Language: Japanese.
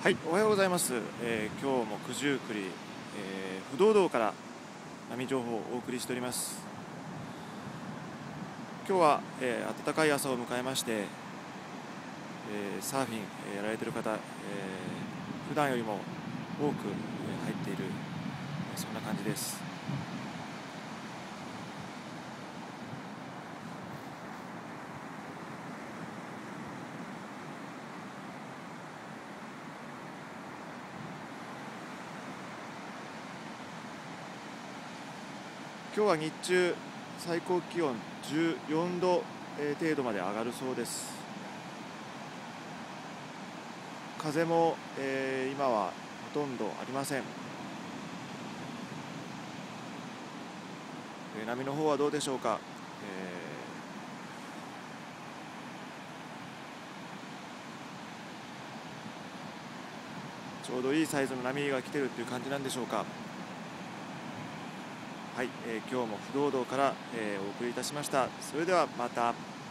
はい、おはようございます。今日も九十九里、不動道から波情報をお送りしております。今日は、暖かい朝を迎えまして、サーフィン、やられている方、普段よりも多く、入っている、そんな感じです。今日は日中最高気温14度、程度まで上がるそうです。風も、今はほとんどありません。波の方はどうでしょうか。ちょうどいいサイズの波が来てるっていう感じなんでしょうか。はい、今日も不動道から、お送りいたしました。それではまた。